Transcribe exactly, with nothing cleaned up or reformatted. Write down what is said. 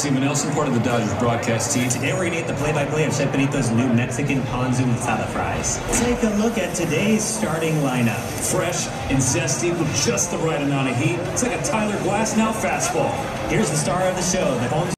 Steven Nelson, part of the Dodgers broadcast team. Today we're going to get the play-by-play of Chef Benito's new Mexican ponzu asada fries. Take a look at today's starting lineup. Fresh and zesty with just the right amount of heat. It's like a Tyler Glasnow fastball. Here's the star of the show, the ponzu